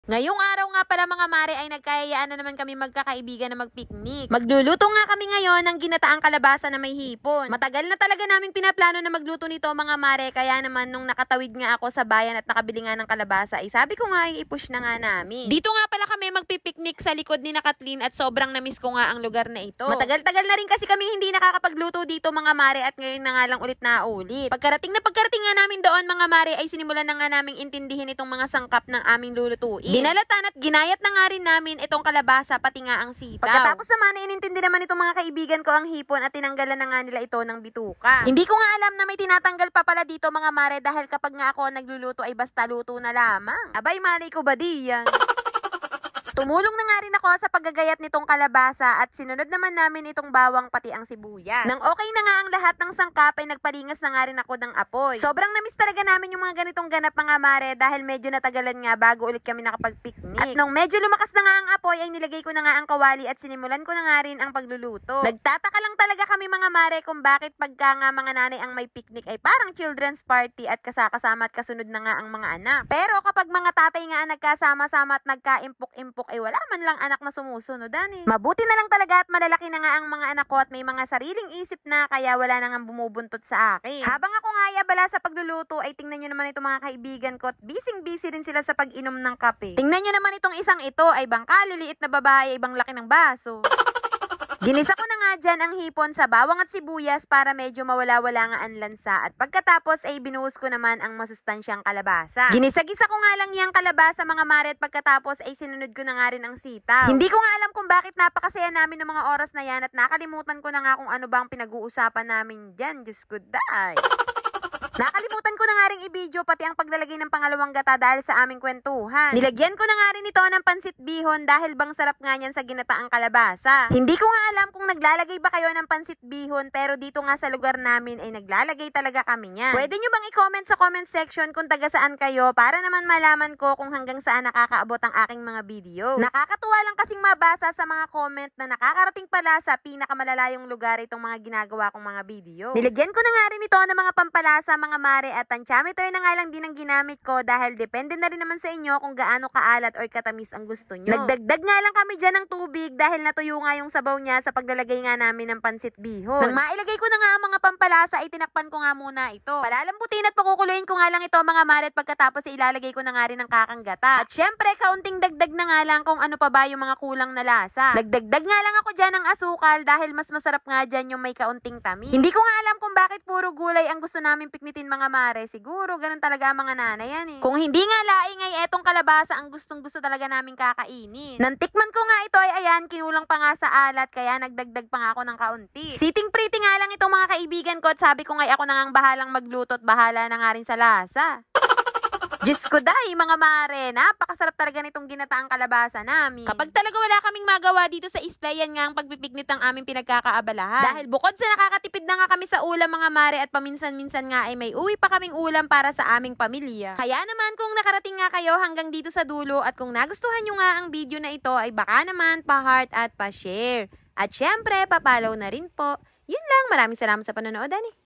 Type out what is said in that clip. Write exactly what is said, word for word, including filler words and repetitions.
Ngayong araw nga pala mga mare ay nagkayayaan na naman kami magkakaibigan na magpiknik. Magluluto nga kami ngayon ng ginataang kalabasa na may hipon. Matagal na talaga naming pinaplano na magluto nito mga mare, kaya naman nung nakatawid nga ako sa bayan at nakabili nga ng kalabasa ay sabi ko nga ay i-push na nga namin. Dito nga pala kami magpipiknik sa likod ni na Kathleen at sobrang namiss ko nga ang lugar na ito. Matagal-tagal na rin kasi kami hindi nakakapagluto dito mga mare at ngayon na nga lang ulit na ulit. Pagkarating na pagkarating nga namin doon mga mare ay sinimulan na nga naming intindihin itong mga sangkap ng aming lulutuin. Binalatan at ginayat na nga rin namin itong kalabasa pati nga ang sitaw. Pagkatapos naman na inintindi naman itong mga kaibigan ko ang hipon at tinanggalan na nga nila ito ng bituka. Hindi ko nga alam na may tinatanggal pa pala dito mga mare dahil kapag nga ako nagluluto ay basta luto na lamang. Abay malay ko ba diyan? Tumulong na nga rin ako sa paggagayat nitong kalabasa at sinunod naman namin itong bawang pati ang sibuyas. Nang okay na nga ang lahat ng sangkap ay nagpalingas na nga rin ako ng apoy. Sobrang namiss talaga namin yung mga ganitong ganap mga mare dahil medyo natagalan nga bago ulit kami nakapag-picnic. At nung medyo lumakas na nga ang apoy ay nilagay ko na nga ang kawali at sinimulan ko na nga rin ang pagluluto. Nagtataka lang talaga kami mga mare kung bakit pagka nga mga nanay ang may picnic ay parang children's party at kasakasama at kasunod na nga ang mga anak. Pero kapag mga tatay nga ang nagkasama-sama at nagkaimpok-impok ay wala man lang anak na sumusunod, ani. Mabuti na lang talaga at malalaki na nga ang mga anak ko at may mga sariling isip na kaya wala na nga bumubuntot sa akin. Habang ako nga ay abala sa pagluluto ay tingnan nyo naman itong mga kaibigan ko at busy-busy rin sila sa pag-inom ng kape. Tingnan nyo naman itong isang ito ay bangka, liliit na babae, ibang laki ng baso. Ginisa ko na nga dyan ang hipon sa bawang at sibuyas para medyo mawala-wala nga ang lansa at pagkatapos ay binuhos ko naman ang masustansyang kalabasa. Ginisa-gisa ko nga lang yung kalabasa mga mare at pagkatapos ay sinunod ko na nga rin ang sitaw. Hindi ko nga alam kung bakit napakasaya namin ng mga oras na yan at nakalimutan ko na nga kung ano bang pinag-uusapan namin dyan. Diyos ko day! Nakalimutan ko na nga rin i-video pati ang paglalagay ng pangalawang gata dahil sa aming kwentuhan. Nilagyan ko na nga rin ito ng pansit bihon dahil bang sarap nga niyan sa ginataang kalabasa. Hindi ko nga alam kung naglalagay ba kayo ng pansit bihon pero dito nga sa lugar namin ay naglalagay talaga kami niyan. Pwede nyo bang i-comment sa comment section kung taga saan kayo para naman malaman ko kung hanggang saan nakakaabot ang aking mga videos. Nakakatuwa lang kasing mabasa sa mga comment na nakakarating pala sa pinakamalalayong lugar itong mga ginagawa kong mga video. Nilagyan ko na nga rin ito ng mga pampalasa mga mare at tansyameter na nga lang din ang ginamit ko dahil depende na rin naman sa inyo kung gaano kaalat or katamis ang gusto nyo. Nagdagdag nga lang kami dyan ng tubig dahil natuyo nga yung sabaw niya sa paglalagay nga namin ng pansit bihon. Nang mailagay ko na nga ang mga pampalasa ay tinakpan ko nga muna ito. Palalambutin at pakukuluin ko nga lang ito mga mare at pagkatapos ay ilalagay ko na nga rin ang kakang gata. At syempre kaunting dagdag na nga lang kung ano pa ba yung mga kulang na lasa. Nagdagdag nga lang ako dyan ng asukal dahil mas masarap nga dyan yung may kaunting tamis. Hindi ko nga alam kung bakit puro gulay ang gusto namin piknitin mga mare, siguro ganun talaga ang mga nanay yan eh. Kung hindi nga laing ay etong kalabasa ang gustong gusto talaga namin kakainin. Nantikman ko nga ito ay ayan, kinulang pa nga sa alat kaya nagdagdag pa nga ako ng kaunti. Sitting pretty nga lang itong mga kaibigan ko at sabi ko nga ako na ngang bahalang magluto at bahala na nga rin sa lasa. Diyos ko day, mga mare, napakasarap talaga nitong ginataang kalabasa namin. Kapag talaga wala kaming magawa dito sa isla, yan nga ang pagpipignit ng aming pinagkakaabalahan. Dahil bukod sa nakakatipid na nga kami sa ulam mga mare at paminsan-minsan nga ay may uwi pa kaming ulam para sa aming pamilya. Kaya naman kung nakarating nga kayo hanggang dito sa dulo at kung nagustuhan nyo nga ang video na ito ay baka naman pa-heart at pa-share. At syempre, pa-follow na rin po. Yun lang, maraming salamat sa panonood, ani.